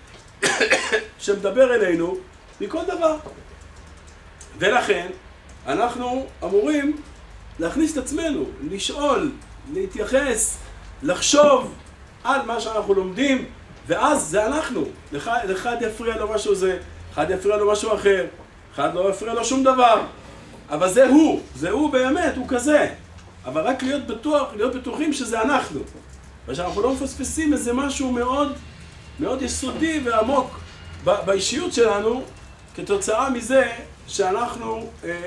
שמדבר אלינו מכל דבר. ולכן, אנחנו אמורים להכניס את עצמנו, לשאול, להתייחס, לחשוב על מה שאנחנו לומדים, ואז זה אנחנו. אחד יפריע לו משהו זה, אחד יפריע לו משהו אחר, אחד לא יפריע לו שום דבר. אבל זה הוא באמת, הוא כזה. אבל רק להיות בטוחים שזה אנחנו. ושאנחנו לא מפספסים איזה משהו מאוד, מאוד יסודי ועמוק באישיות שלנו, כתוצאה מזה שאנחנו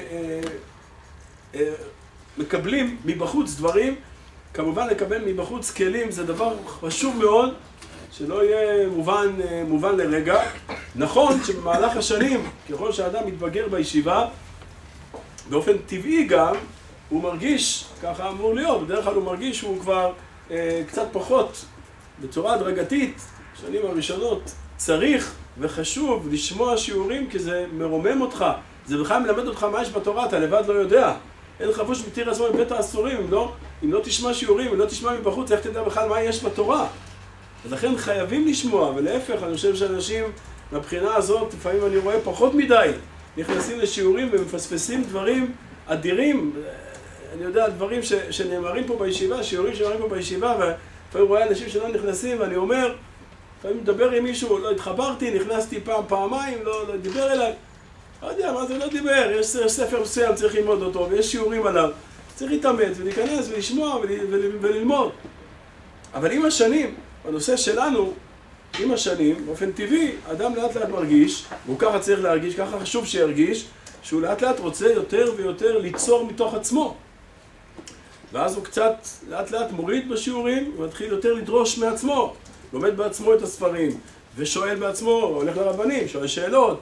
מקבלים מבחוץ דברים. כמובן לקבל מבחוץ כלים זה דבר חשוב מאוד, שלא יהיה מובן לרגע. נכון שבמהלך השנים, ככל שהאדם מתבגר בישיבה, באופן טבעי גם, הוא מרגיש, ככה אמור להיות, בדרך כלל הוא מרגיש שהוא כבר קצת פחות, בצורה הדרגתית, שנים הראשונות, צריך וחשוב לשמוע שיעורים, כי זה מרומם אותך, זה בכלל מלמד אותך מה יש בתורה, אתה לבד לא יודע. אין חבוש מתיר עצמו מבית האסורים, אם לא תשמע שיעורים, אם לא תשמע מבחוץ, איך תדע בכלל מה יש בתורה? אז לכן חייבים לשמוע, ולהפך, אני חושב שאנשים, מבחינה הזאת, לפעמים אני רואה פחות מדי, נכנסים לשיעורים ומפספסים דברים אדירים. אני יודע, דברים שנאמרים פה בישיבה, שיעורים שנאמרים פה בישיבה, ולפעמים רואה אנשים שלא נכנסים, ואני אומר, לפעמים מדבר עם מישהו, לא התחברתי, נכנסתי פעמיים, לא דיבר אליי. לא יודע, מה זה לא דיבר? יש ספר מסוים, צריך ללמוד אותו, ויש שיעורים עליו. צריך להתאמץ ולהיכנס ולשמוע וללמוד. אבל עם השנים, בנושא שלנו, עם השנים, באופן טבעי, אדם לאט לאט מרגיש, והוא ככה צריך להרגיש, ככה חשוב שירגיש, שהוא לאט לאט רוצה יותר ויותר ליצור מתוך עצמו. ואז הוא קצת לאט לאט מוריד בשיעורים, ומתחיל יותר לדרוש מעצמו, לומד בעצמו את הספרים, ושואל בעצמו, הולך לרבנים, שואל שאלות,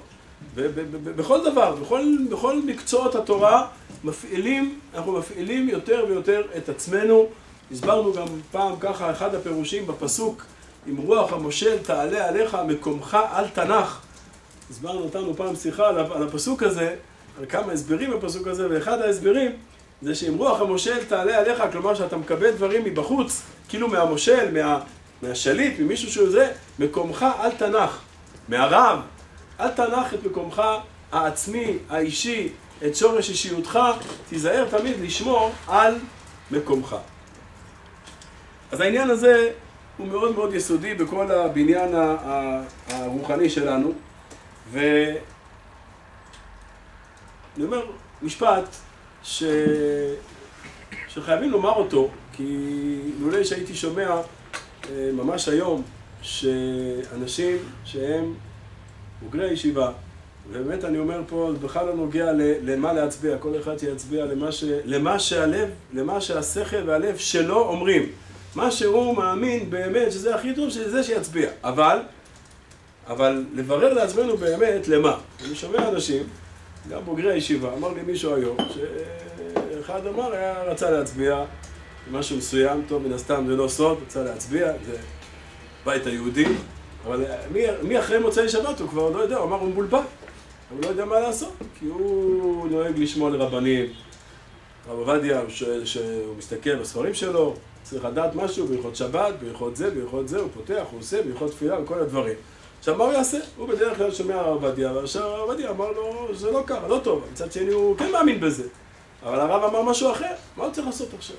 ובכל דבר, בכל מקצועות התורה, אנחנו מפעילים יותר ויותר את עצמנו. הסברנו גם פעם ככה, אחד הפירושים בפסוק, עם רוח המושל תעלה עליך, מקומך אל תנח. הסברנו אותנו פעם שיחה על הפסוק הזה, על כמה הסברים בפסוק הזה, ואחד ההסברים זה שעם רוח המושל תעלה עליך, כלומר שאתה מקבל דברים מבחוץ, כאילו מהמושל, מהשליט, ממישהו שהוא זה, מקומך אל תנח. מהרב, אל תנח את מקומך העצמי, האישי, את שורש אישיותך, תיזהר תמיד לשמור על מקומך. אז העניין הזה הוא מאוד מאוד יסודי בכל הבניין הרוחני שלנו, ואני אומר משפט שחייבים לומר אותו, כי לולא שהייתי שומע ממש היום שאנשים שהם בוגרי ישיבה, ובאמת אני אומר פה, זה בכלל לא נוגע למה להצביע, כל אחד שיצביע למה שהשכל והלב שלו אומרים. מה שהוא מאמין באמת שזה הכי טוב, שזה שיצביע. אבל לברר לעצמנו באמת למה. אני שומע אנשים, גם בוגרי הישיבה, אמר לי מישהו היום, שאחד אמר, רצה להצביע משהו מסוים, טוב, מן הסתם זה לא סוד, רצה להצביע, זה בית היהודי, אבל מי אחרי מוצאי שבת הוא כבר לא יודע, הוא אמר, הוא מבולבל, הוא לא יודע מה לעשות, כי הוא נוהג לשמוע לרבנים. רב עובדיה, שהוא מסתכל בספרים שלו, צריך לדעת משהו בהלכות שבת, בהלכות זה, הוא פותח, הוא עושה, בהלכות תפילה וכל הדברים. עכשיו, מה הוא יעשה? הוא בדרך כלל שומע הרב עובדיה, ועכשיו הרב עובדיה אמר לו, זה לא קרה, לא טוב, מצד שני הוא כן מאמין בזה. אבל הרב אמר משהו אחר, מה הוא צריך לעשות עכשיו?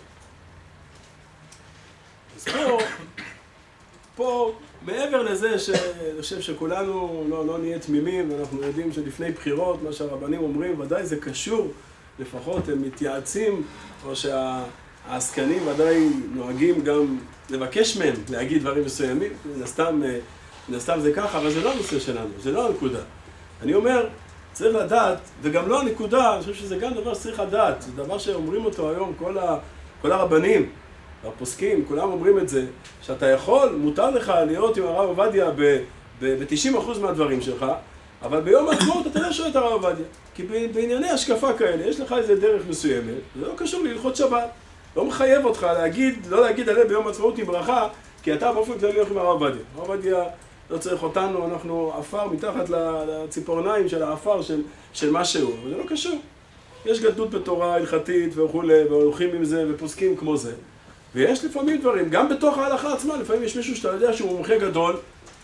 אז פה, מעבר לזה שאני חושב שכולנו לא נהיה תמימים, ואנחנו יודעים שלפני בחירות, מה שהרבנים אומרים, ודאי זה קשור, לפחות הם מתייעצים, או העסקנים ודאי נוהגים גם לבקש מהם להגיד דברים מסוימים, מן הסתם זה ככה, אבל זה לא הנושא שלנו, זה לא הנקודה. אני אומר, צריך לדעת, וגם לא הנקודה, אני חושב שזה גם דבר שצריך לדעת, זה דבר שאומרים אותו היום כל הרבנים, והפוסקים, כולם אומרים את זה, שאתה יכול, מותר לך להיות עם הרב עובדיה ב-90% מהדברים שלך, אבל ביום העצמאות אתה לא שואל את הרב עובדיה, כי בענייני השקפה כאלה, יש לך איזה דרך מסוימת, זה לא קשור להלכות שבת. לא מחייב אותך לא להגיד עליה ביום העצמאות עם ברכה, כי אתה באופן כללי הולך עם הרב עובדיה. הרב עובדיה לא צריך אותנו, אנחנו עפר מתחת לציפורניים של העפר של משהו, אבל זה לא קשור. יש גדלות בתורה הלכתית וכולי, והולכים עם זה ופוסקים כמו זה. ויש לפעמים דברים, גם בתוך ההלכה עצמה, לפעמים יש מישהו שאתה יודע שהוא מומחה גדול.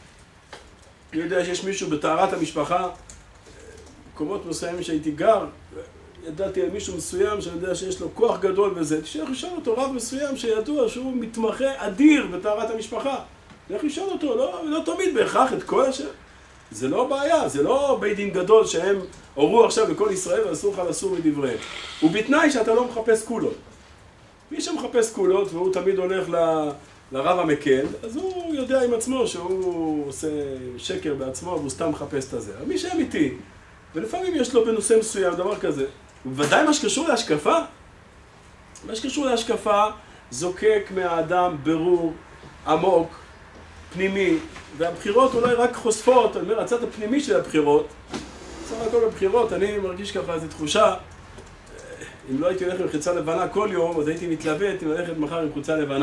אני יודע שיש מישהו בטהרת המשפחה, מקומות מסוימים שהייתי גר, ידעתי על מישהו מסוים שאני יודע שיש לו כוח גדול וזה, תשאר לשאול אותו רב מסוים שידוע שהוא מתמחה אדיר בטהרת המשפחה. איך לשאול אותו? לא תמיד בהכרח את כל השם. זה לא בעיה, זה לא בית דין גדול שהם הורו עכשיו לכל ישראל ואסור לך לסור מדבריהם. ובתנאי שאתה לא מחפש קולות. מי שמחפש קולות והוא תמיד הולך לרב המקל, אז הוא יודע עם עצמו שהוא עושה שקר בעצמו והוא סתם מחפש את הזה. אבל מי שאמיתי, ולפעמים יש לו בנושא מסוים דבר כזה, ובוודאי מה שקשור להשקפה, מה שקשור להשקפה זוקק מהאדם ברור עמוק, פנימי, והבחירות אולי רק חושפות, אני אומר, הצד הפנימי של הבחירות, בסך הכל בבחירות אני מרגיש ככה איזו תחושה, אם לא הייתי הולך עם חולצה לבנה כל יום, אז הייתי מתלבט אם ללכת מחר עם חולצה לבנה.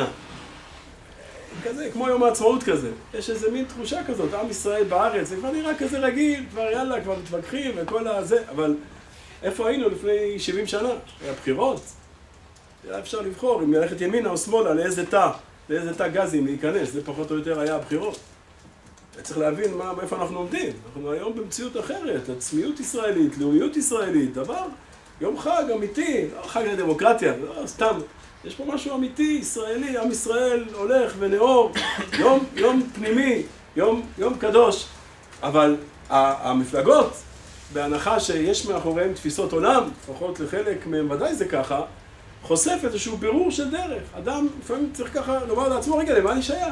כזה, כמו יום העצמאות כזה. יש איזה מין תחושה כזאת, עם ישראל בארץ, זה כבר נראה כזה רגיל, כבר יאללה, כבר מתווכחים וכל הזה, אבל איפה היינו לפני 70 שנה? היה בחירות. היה אפשר לבחור אם ללכת ימינה או שמאלה, לאיזה תא גזים להיכנס, זה פחות או יותר היה הבחירות. צריך להבין מאיפה אנחנו עומדים. אנחנו היום במציאות אחרת, עצמיות ישראלית, לאומיות ישראלית, דבר, יום חג אמיתי, לא חג לדמוקרטיה, לא סתם. יש פה משהו אמיתי, ישראלי, עם ישראל הולך ונאור, יום פנימי, יום קדוש. אבל המפלגות, בהנחה שיש מאחוריהם תפיסות עולם, לפחות לחלק מהם ודאי זה ככה, חושף איזשהו בירור של דרך. אדם לפעמים צריך ככה לומר לעצמו, רגע, למה אני שייך?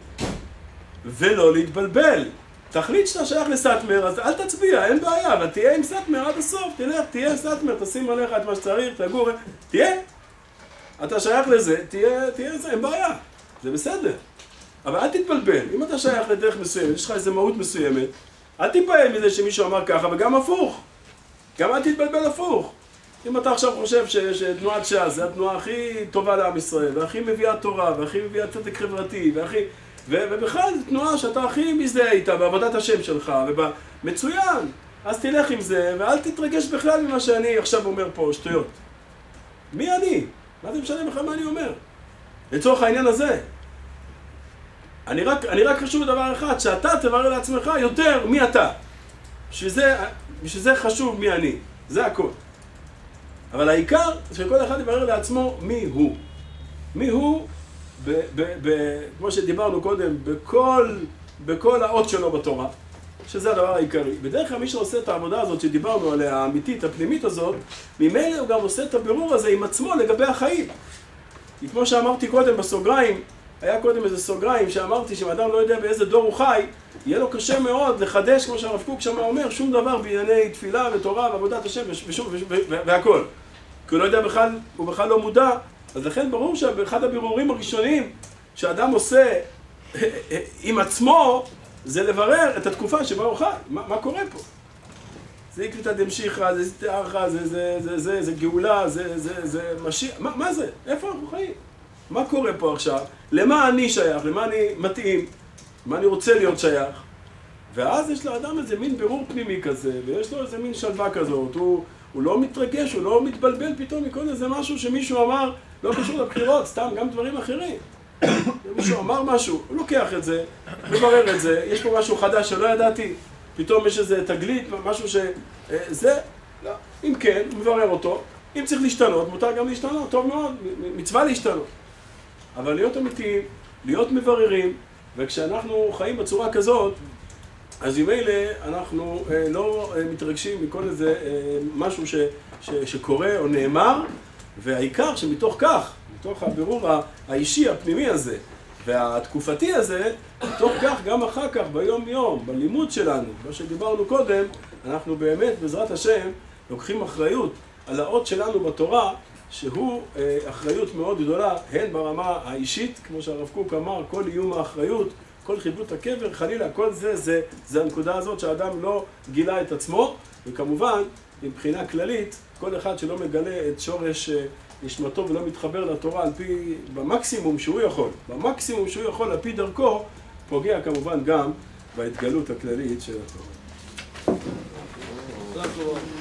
ולא להתבלבל. תחליט שאתה שייך לסאטמר, אז אל תצביע, אין בעיה, אבל תהיה עם סאטמר עד הסוף, תלך, תהיה סאטמר, תשים עליך את מה שצריך, תגור, תהיה. אתה שייך לזה, תהיה זה, אין בעיה, זה בסדר. אבל אל תתבלבל, אם אתה שייך לדרך מסוימת, יש לך איזו מהות מסוימת, אל תתבלבל מזה שמישהו אמר ככה, וגם הפוך. גם אל תתבלבל הפוך. אם אתה עכשיו חושב שתנועת ש"ס זה התנועה הכי טובה לעם ישראל, והכי מביאה תורה, והכי מביאה צדק חברתי, ובכלל זו תנועה שאתה הכי מזדהה איתה בעבודת השם שלך, מצוין, אז תלך עם זה, ואל תתרגש בכלל ממה שאני עכשיו אומר פה, שטויות. מי אני? מה זה משנה בכלל מה אני אומר? לצורך העניין הזה. אני רק חשוב בדבר אחד, שאתה תברר לעצמך יותר מי אתה. בשביל זה חשוב מי אני. זה הכל. אבל העיקר שכל אחד יברר לעצמו מי הוא. מי הוא, כמו שדיברנו קודם, בכל האות שלו בתורה, שזה הדבר העיקרי. בדרך כלל מי שעושה את העבודה הזאת שדיברנו עליה, האמיתית, הפנימית הזאת, ממילא הוא גם עושה את הבירור הזה עם עצמו לגבי החיים. כי כמו שאמרתי קודם בסוגריים, היה קודם איזה סוגריים שאמרתי שאם אדם לא יודע באיזה דור הוא חי, יהיה לו קשה מאוד לחדש, כמו שהרב קוק שם אומר, שום דבר בענייני תפילה ותורה ועבודת השם והכל. כי הוא לא יודע בכלל, הוא בכלל לא מודע. אז לכן ברור שבאחד הבירורים הראשונים שאדם עושה עם עצמו, זה לברר את התקופה שבה הוא חי. מה קורה פה? זה עקבתא דמשיחא, זה תיארחא, זה גאולה, זה משיח. מה זה? איפה אנחנו חיים? מה קורה פה עכשיו? למה אני שייך? למה אני מתאים? מה אני רוצה להיות שייך? ואז יש לאדם איזה מין בירור פנימי כזה, ויש לו איזה מין שלווה כזאת. הוא לא מתרגש, הוא לא מתבלבל פתאום מכל איזה משהו שמישהו אמר, לא קשור לבחירות, סתם גם דברים אחרים. מישהו אמר משהו, הוא לוקח את זה, מברר את זה, יש פה משהו חדש שלא ידעתי, פתאום יש איזה תגלית, משהו שזה, לא. אם כן, מברר אותו, אם צריך להשתנות, מותר גם להשתנות, טוב מאוד, מצווה להשתנות. אבל להיות אמיתיים, להיות מבררים, וכשאנחנו חיים בצורה כזאת, אז עם אלה אנחנו לא מתרגשים מכל איזה משהו שקורה או נאמר, והעיקר שמתוך כך, מתוך הבירור האישי הפנימי הזה והתקופתי הזה, מתוך כך גם אחר כך ביום יום, בלימוד שלנו, מה שדיברנו קודם, אנחנו באמת בעזרת השם לוקחים אחריות על האות שלנו בתורה, שהוא אחריות מאוד גדולה, הן ברמה האישית, כמו שהרב קוק אמר, כל איום האחריות, כל חיבוט הקבר, חלילה, כל זה הנקודה הזאת שהאדם לא גילה את עצמו, וכמובן, מבחינה כללית, כל אחד שלא מגלה את שורש נשמתו ולא מתחבר לתורה על פי, במקסימום שהוא יכול, על פי דרכו, פוגע כמובן גם בהתגלות הכללית של התורה.